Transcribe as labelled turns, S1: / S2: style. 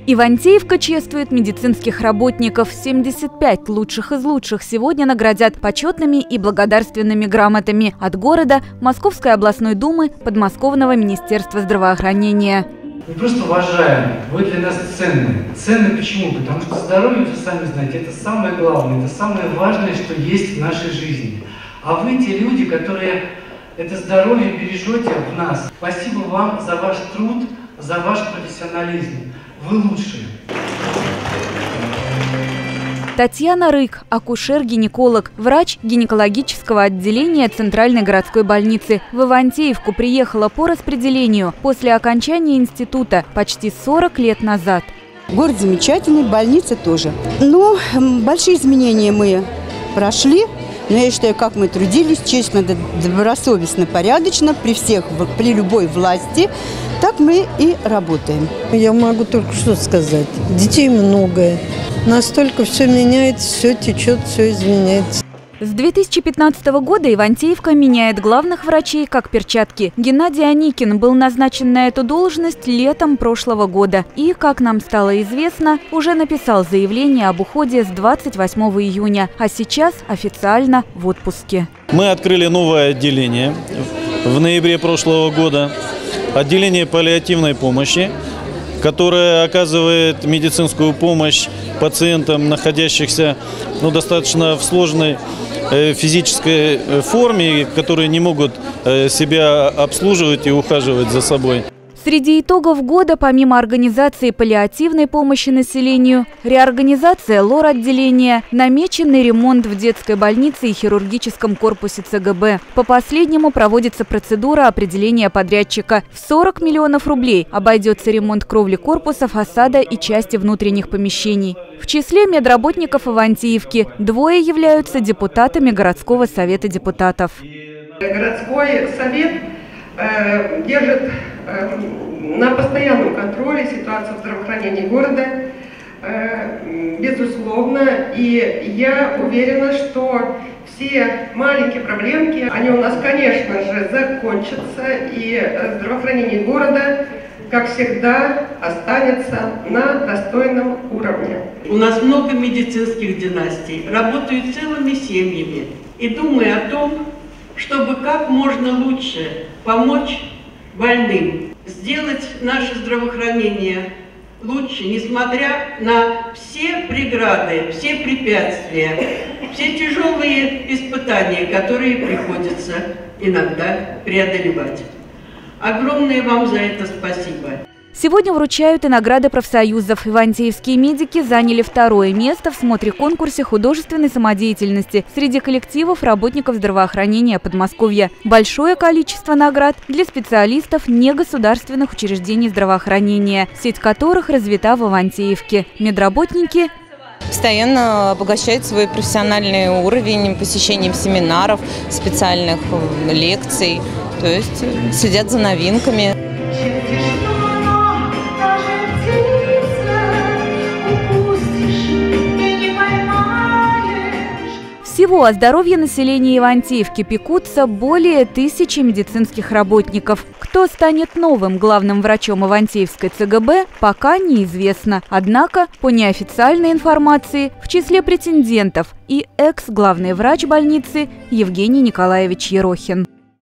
S1: Ивантеевка чествует медицинских работников. 75 лучших из лучших сегодня наградят почетными и благодарственными грамотами от города, Московской областной думы, Подмосковного министерства здравоохранения.
S2: Мы просто уважаем, вы для нас ценны. Ценны почему? Потому что здоровье, вы сами знаете, это самое главное, это самое важное, что есть в нашей жизни. А вы те люди, которые это здоровье бережете в нас. Спасибо вам за ваш труд, за ваш профессионализм. Вы лучшие.
S1: Татьяна Рык – акушер-гинеколог, врач гинекологического отделения Центральной городской больницы. В Ивантеевку приехала по распределению после окончания института почти 40 лет назад.
S3: Город замечательный, больница тоже. Но большие изменения мы прошли. Но я считаю, как мы трудились, честно, добросовестно, порядочно, при любой власти, так мы и работаем.
S4: Я могу только что сказать. Детей много. Настолько все меняется, все течет, все изменяется.
S1: С 2015 года Ивантеевка меняет главных врачей как перчатки. Геннадий Аникин был назначен на эту должность летом прошлого года. И, как нам стало известно, уже написал заявление об уходе с 28 июня. А сейчас официально в отпуске.
S5: Мы открыли новое отделение в ноябре прошлого года. Отделение паллиативной помощи, которое оказывает медицинскую помощь пациентам, находящихся достаточно в сложной физической форме, которые не могут себя обслуживать и ухаживать за собой.
S1: Среди итогов года, помимо организации паллиативной помощи населению, реорганизация лор-отделения, намеченный ремонт в детской больнице и хирургическом корпусе ЦГБ. По последнему проводится процедура определения подрядчика. В 40 миллионов рублей обойдется ремонт кровли корпуса, фасада и части внутренних помещений. В числе медработников Ивантеевки 2 являются депутатами городского совета депутатов.
S6: Городской совет держит на постоянном контроле ситуацию в здравоохранении города, безусловно, и я уверена, что все маленькие проблемки, они у нас, конечно же, закончатся, и здравоохранение города, как всегда, останется на достойном уровне.
S7: У нас много медицинских династий, работают целыми семьями, и думаю о том, чтобы как можно лучше помочь больным, сделать наше здравоохранение лучше, несмотря на все преграды, все препятствия, все тяжелые испытания, которые приходится иногда преодолевать. Огромное вам за это спасибо.
S1: Сегодня вручают и награды профсоюзов. Ивантеевские медики заняли 2-е место в смотре-конкурсе художественной самодеятельности среди коллективов работников здравоохранения Подмосковья. Большое количество наград для специалистов негосударственных учреждений здравоохранения, сеть которых развита в Ивантеевке. Медработники
S8: постоянно обогащают свой профессиональный уровень посещением семинаров, специальных лекций, то есть следят за новинками.
S1: Всего о здоровье населения Ивантеевки пекутся более 1000 медицинских работников. Кто станет новым главным врачом Ивантеевской ЦГБ, пока неизвестно. Однако, по неофициальной информации, в числе претендентов и экс-главный врач больницы Евгений Николаевич Ерохин.